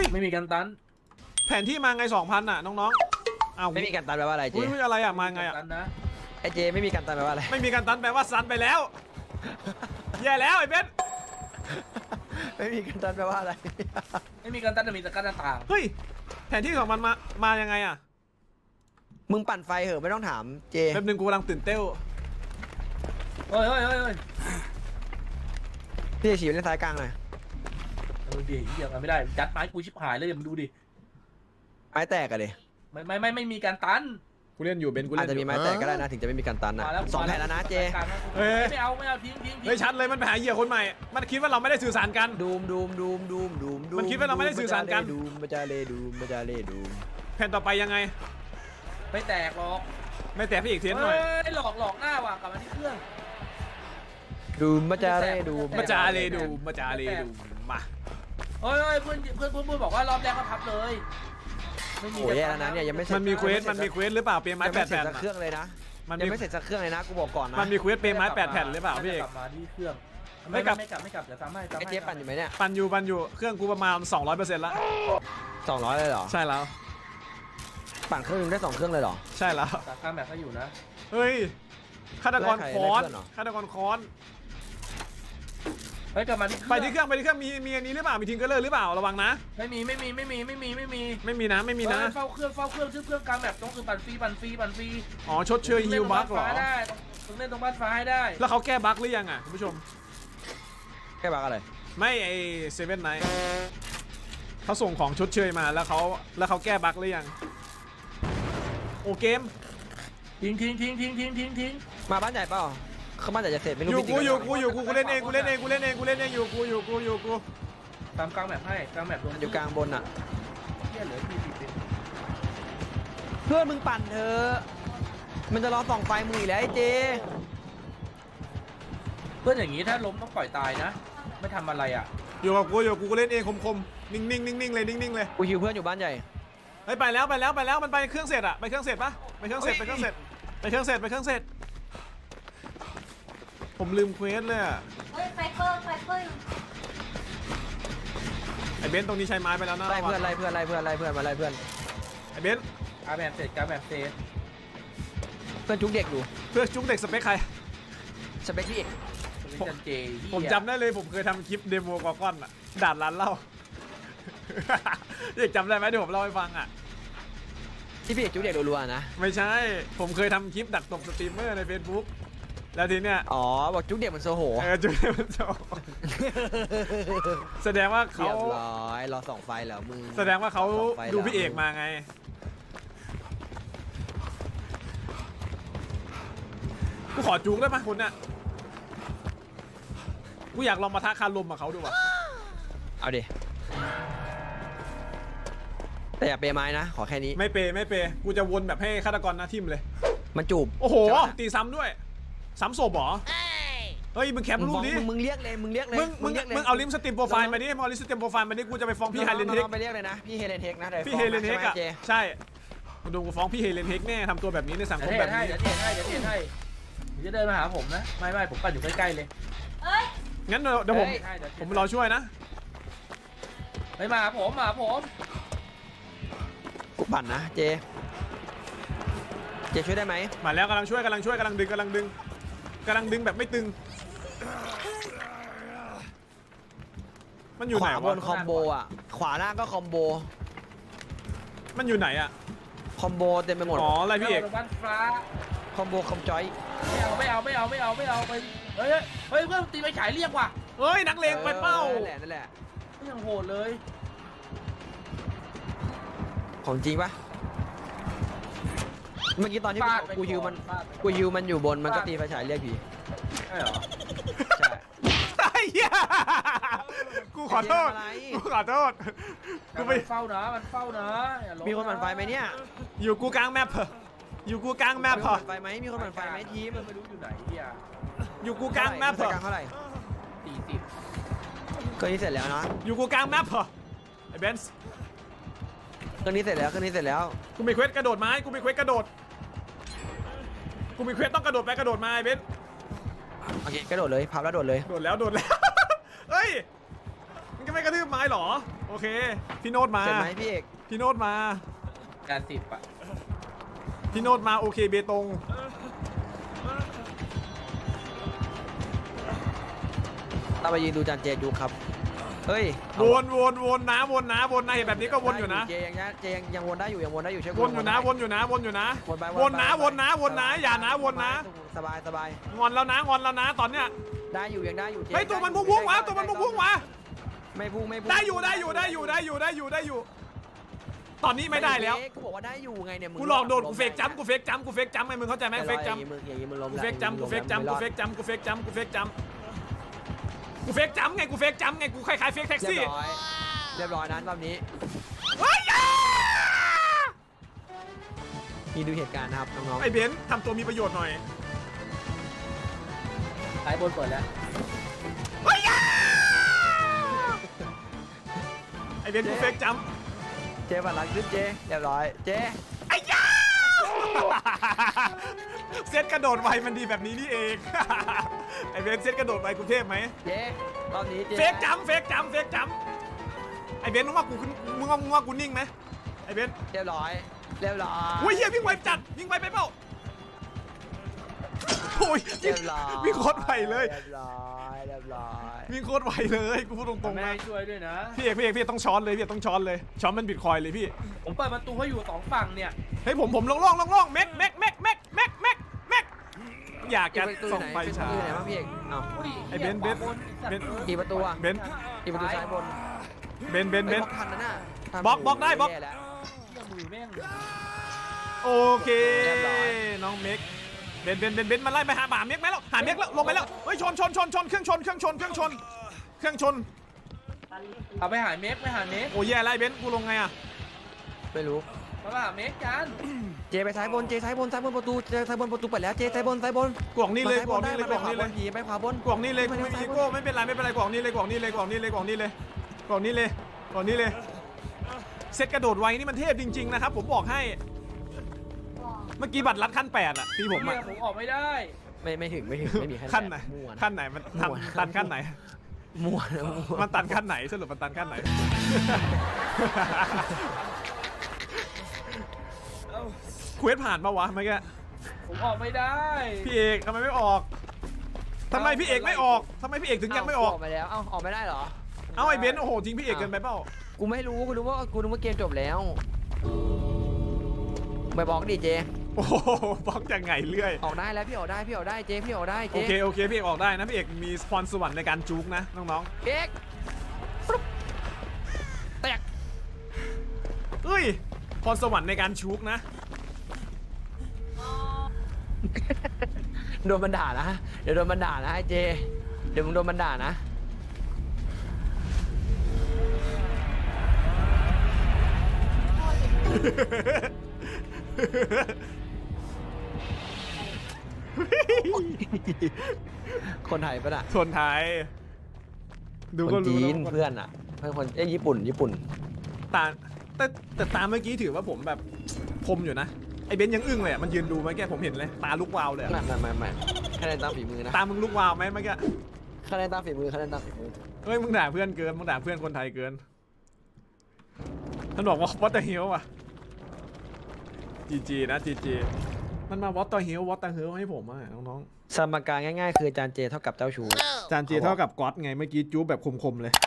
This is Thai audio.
ไม่มีกันตันแผนที่มาไง 2,000อ่ะน้องๆเอาไม่มีกันตันแปลว่าอะไรเจอะไรอ่ะมาไงอ่ะไอเจไม่มีกันตันแปลว่าอะไรไม่มีกันตันแปลว่าซันไปแล้วแย่แล้วไอ้เบนไม่มีกันตันแปลว่าอะไรไม่มีกันตันแต่มีแต่กันต่างเฮ้ยแผนที่ของมันมายังไงอ่ะมึงปั่นไฟเหอะไม่ต้องถามเจแป๊บนึงกูกำลังตื่นเต้นเฮ้ยพี่จะฉีดเล่นซ้ายกลางหน่อยดูดิเหี้ยกันไม่ได้จัดไม้กูชิบหายเลยมึงดูดิไม้แตกอะดิไม่มีการตันกูเล่นอยู่เบนกูเล่นอาจจะมีไม้แตกก็ได้นะถึงจะไม่มีการตันนะ2 แผ่นแล้วนะเจไม่เอาทิ้งเฮ้ยชัดเลยมันไปหาเหยื่อคนใหม่มันคิดว่าเราไม่ได้สื่อสารกันดูมมันคิดว่าเราไม่ได้สื่อสารกันดูมาจาเล่ดูแผ่นต่อไปยังไงไม่แตกหรอกไม่แตกพี่อีกเทนหน่อยหลอกหน้าว่ะกลับมาที่เครื่องดูมาจาเล่ดูมาเฮ้ยเพื่อนบอกว่ารอบแรกเขาทับเลยไม่มีแล้วนะเนี่ยยังไม่มันมีเควสหรือเปล่าเปย์ไม้8 แผ่นเครื่องเลยนะยังไม่เสร็จสักเครื่องเลยนะกูบอกก่อนนะมันมีเควสเปย์ไม้8 แผ่นหรือเปล่าพี่เอกกลับมาที่เครื่องไม่กลับเดี๋ยวทำให้ไอเจ๊ปั่นอยู่ไหมเนี่ยปั่นอยู่เครื่องกูประมาณ 200%ละ 200เลยเหรอใช่แล้วปั่นเครื่องนึงได้2 เครื่องเลยเหรอใช่แล้วแต่ข้ามแบบก็อยู่นะเฮ้ยฆาตกรค้อนกลับมาที่ไปที่เครื่องมีอันนี้หรือเปล่ามีทิงเกอร์เลอร์หรือเปล่าระวังนะไม่มีนะเฝ้าเครื่องชื่อเครื่องกลางแบบต้องคือปั่นฟรีอ๋อชดเชยฮิวบั๊กเหรอได้ต้องเล่นตรงบ้านฟ้าให้ได้แล้วเขาแก้บั๊กหรือยังอ่ะคุณผู้ชมแก้บั๊กอะไรไม่ไอเซเว่นไนท์เขาส่งของชดเชยมาแล้วเขาแก้บั๊กหรือยังโอเกมทิ้งมาบ้านใหญ่เปล่าเขาบ้านใหญ่จะเสร็จไม่รู้อยู่กูเล่นเองอยู่กูตามกลางแบบให้กลางแบบอยู่กลางบนอ่ะเหลือเพื่อนมึงปั่นเถอะมันจะรอส่องไฟมือแล้วไอ้เจเพื่อนอย่างนี้ถ้าล้มต้องปล่อยตายนะไม่ทำอะไรอ่ะอยู่กับกูเล่นเองคมนิ่งเลยกูฮิวเพื่อนอยู่บ้านใหญ่เฮ้ยไปแล้วมันไปเครื่องเสร็จอะไปเครื่องเสร็จปะไปเครื่องเสร็จผมลืมเควสเลยอะไฟเพิ่มไอเบนตรงนี้ใช้ไม้ไปแล้วนะไล่เพื่อนมาไล่เพื่อนไอเบนการแบบเสร็จเพื่อนจุกเด็กอยู่เพื่อนจุกเด็กสเปคใครสเปคพี่เอกผมจำได้เลยผมเคยทำคลิปเดโมกอก้อนอะด่านร้านเหล้าเด็กจำได้ไหมเดี๋ยวผมเล่าให้ฟังอะที่พี่เอกจุกเด็กรัวๆนะไม่ใช่ผมเคยทำคลิปดักตบสตรีมเมอร์ใน Facebookแล้วทีเนี้ยบอกจุกเด็กมันโซโหจุกเด็กมันโซโหแสดงว่าเขารอส่องไฟแล้วมึงแสดงว่าเขาดูพี่เอกมาไงกูขอจุกได้ไหมคุณเนี่ยกูอยากลองมาท้าคารมกับเขาดูว่ะเอาดิแต่อย่าเปย์ไม้นะขอแค่นี้ไม่เปย์กูจะวนแบบให้ฆาตกรหน้าทิ่มเลยมันจูบโอ้โหตีซ้ำด้วยซ้ำศพเหรอเฮ้ยมึงแคปรูปนี้มึงเรียกเลยมึงเอาลิมสติมโปรไฟล์มาดิพอลิมสติมโปรไฟล์มาดิกูจะไปฟ้องพี่เฮเลนเฮกไปเรียกเลยนะพี่เฮเลนเฮกนะพี่เฮเลนเฮกอ่ะใช่กูดูกูฟ้องพี่เฮเลนเฮกแน่ทำตัวแบบนี้ในสังคมแบบนี้เดี๋ยวเทให้จะเดินมาหาผมนะไม่ผมปั่นอยู่ใกล้ๆเลยงั้นเดี๋ยวผมรอช่วยนะไม่มาผมกูปั่นนะเจช่วยได้ไหมมาแล้วกำลังช่วยกำลังดึงแบบไม่ตึงมันอยู่ไหนบนคอมโบอ่ะขวาหน้าก็คอมโบมันอยู่ไหนอ่ะคอมโบเต็มไปหมดอ๋ออะไรพี่เอกบ้านฟ้าคอมโบคอมจอยไม่เอาไปเฮ้ยเพื่อนตีไปฉายเรียกว่ะเฮ้ยนักเลงไปเป้านั่นแหละยังโหดเลยของจริงปะเมื่อกี้ตอนที่กูฮิวมันอยู่บนมันก็ตีไฟฉายเรียกผีใช่เหรอใช่กูขอโทษกูไปเฝ้านะมันเฝ้านะมีคนปั่นไฟไหมเนี่ยอยู่กูกลางแมปเหรออยู่กูกลางแมปเหรอไฟไหมมีคนปั่นไฟไหมทีมไม่รู้อยู่ไหนเฮียอยู่กูกลางแมปเหรอเท่าไหร่ 40 เครื่องนี้เสร็จแล้วนะอยู่กูกลางแมปเหรอไอ้เบนซ์เครื่องนี้เสร็จแล้วกูมีเควสกระโดดไม้กูมีเควสต้องกระโดดไปกระโดดมาไอ้เบนซ์โอเคกระโดดเลยพับแล้วโดดเลยเฮ้ยมันก็ไม่กระทืบไม้หรอโอเคพี่โน้ตมาเสร็จไหมพี่เอกพี่โน้ตมาการ10อ่ะพี่โน้ตมาโอเคเบตงเราไปยืนดูจานเจดูครับเฮ้ยวนนะเห็นแบบนี้ก็วนอยู่นะเจยังวนได้อยู่ใช่วนอยู่นะวนนะอย่านะวนนะสบายงอนแล้วนะตอนเนี้ยได้อยู่ยังได้อยู่เฮ้ยตัวมันพุ่งวะไม่พุ่งได้อยู่ตอนนี้ไม่ได้แล้วกูบอกว่าได้อยู่ไงเนี่ยกูลองโดนกูเฟกจัมไงมึงเข้าใจไหมเฟกจัมกูเฟกจัมไงกูคล้ายๆเฟกแท็กซี่เรียบร้อยนั้นรอบนี้ว้ายมีดูเหตุการณ์นะครับน้องๆไอ้เบนซ์ทำตัวมีประโยชน์หน่อยสายบนเปิดแล้วไอ้เบนซ์กูเฟกจัมเจบัตรลัดขึ้นเจเรียบร้อยเจไอ้ยาเซตกระโดดไวมันดีแบบนี้นี่เอง ไอ้เบนซ์เซตกระโดดไวกูเทพไหมเจรอบนี้เจเฟกจัมไอ้เบนซ์มึงว่ากูนิ่งไหมไอ้เบนซ์เรียบร้อยโอ้ยเฮียวิ่งไวจัดวิ่งไวไปเปล่าโอ้ยเรียบร้อยวิ่งโคตรไวเลยเรียบร้อยวิ่งโคตรไวเลยกูพูดตรงๆแม่นะช่วยด้วยนะพี่เอกต้องช้อนเลยช้อนมันบิตคอยเลยพี่ผมเปิดประตูให้อยู่2ฝั่งเนี่ยเฮ้ยผมล่องเม็กอยากจะส่องไฟฉายไหนบ้างพี่เอกอ้าวไอ้เบนซ์กี่ประตูอ่ะเบนซ์กี่ประตูซ้ายบนเบนซ์ทันนะน่ะบล็อกได้บล็อกมือแม่งโอเคน้องเม็กเบนซ์มันไล่ไปหาเม็กไหมแล้วหาเม็กแล้วลงไปแล้วเฮ้ยชนเครื่องชนเอาไปหาเมกโอ้ยแย่ไรเบนซ์กูลงไงอะไม่รู้มาหาเมกกันเจไปซ้ายบนซ้ายบนประตูซ้ายบนประตูเปิดแล้วเจซ้ายบนกล่องนี้เลยไปขวาบนกล่องนี้เลยไม่มีอีโก้ไม่เป็นไรกล่องนี้เลยเซตกระโดดไวนี่มันเทพจริงๆนะครับผมบอกให้เมื่อกี้บัตรลัดขั้น8อะพี่ผมอะผมออกไม่ได้ไม่ถึงไม่มีขั้นไหนมันตันขั้นไหนมั่วมันตันขั้นไหนสรุปมันตันขั้นไหนเควสผ่านปะวะเมื่อกี้ผมออกไม่ได้พี่เอกทำไมไม่ออกทำไมพี่เอกไม่ออกทำไมพี่เอกถึงยังไม่ออกไปแล้วออกไม่ได้เหรอเอาไอ้เบนซ์โอ้โหทิ้งพี่เอกเกินไปเปล่ากูไม่รู้กูนึกว่าเกมจบแล้วไปบอกดิเจโอ้โหบล็อกยังไงเรื่อยออกได้แล้วพี่ออกได้เจพี่ออกได้เจโอเคพี่เอกออกได้นะพี่เอกมีพรสวรรค์ในการจุกนะน้องๆเอกแตกเฮ้ยพรสวรรค์ในการจุกนะโดนมันด่านะเดี๋ยวโดนมันด่านะไอ้เจเดี๋ยวมึงโดนมันด่านะคนไทยปะน่ะคนไทยดูก็รู้จีนเพื่อนอ่ะเพื่อนคนญี่ปุ่นแต่ตาเมื่อกี้ถือว่าผมแบบคมอยู่นะไอเบนซ์ยังอึ้งเลยอ่ะมันยืนดูเมื่อกี้ผมเห็นเลยตาลุกวาวเลยไม่คะแนนตามฝีมือนะตามึงลุกวาวไหมเมื่อกี้คะแนนตามฝีมือเฮ้ยมึงด่าเพื่อนเกินมึงด่าเพื่อนคนไทยเกินท่านบอกว่าวอเตอร์ฮิลว่ะจีนะจีมันมาวอเตอร์ฮิลให้ผมอ่ะน้องสมการง่ายๆคือจานเจเท่ากับเจ้าชูจานเจเท่ากับก๊อตไงเมื่อกี้จู๊แบบคมๆเลย